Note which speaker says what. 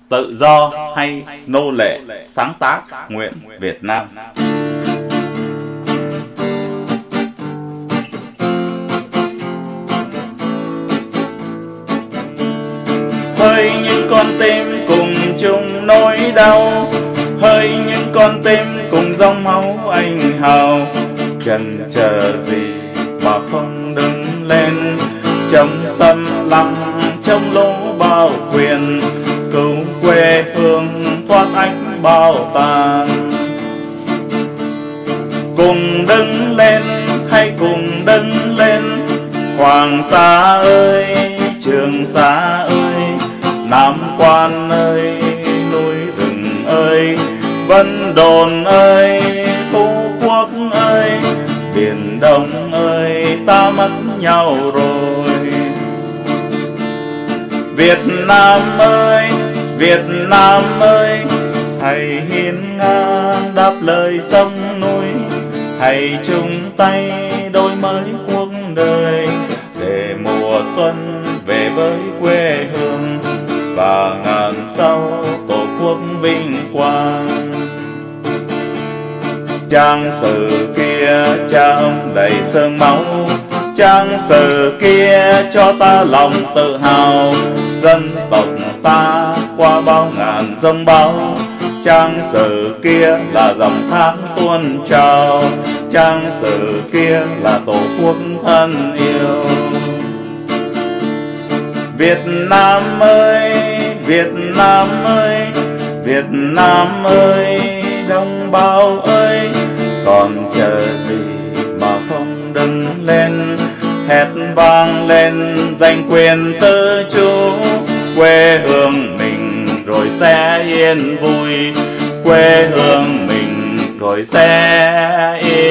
Speaker 1: tự do hay nô lệ, sáng tác nguyện Việt Nam. Hỡi những con tim cùng chung nỗi đau, hỡi những con tim cùng dòng máu anh hào, chần chờ gì mà không đứng lên, chống xâm lăng chống lũ bao quyền, cứu quê hương thoát ách bao tàn. Cùng đứng lên, hãy cùng đứng lên, Hoàng Sa ơi, Trường Sa ơi, Nam Quan ơi, núi rừng ơi, Vân Đồn ơi, Phú Quốc ơi, Biển Đông ơi, ta mất nhau rồi. Việt Nam ơi, Việt Nam ơi, hãy hiên ngang đáp lời sông núi, hãy chung tay đổi mới cuộc đời, để mùa xuân về với quê hương và ngàn sau tổ quốc vinh quang. Trang sử kia cha ông đầy xương máu, trang sử kia cho ta lòng tự hào, dân tộc ta qua bao ngàn dông bão. Trang sử kia là dòng thác tuôn trào, trang sử kia là tổ quốc thân yêu. Việt Nam ơi, Việt Nam ơi, Việt Nam ơi, đồng bào ơi, còn chờ gì mà không đứng lên, hét vang lên giành quyền tự chủ. Quê hương mình rồi sẽ yên vui, quê hương mình rồi sẽ yên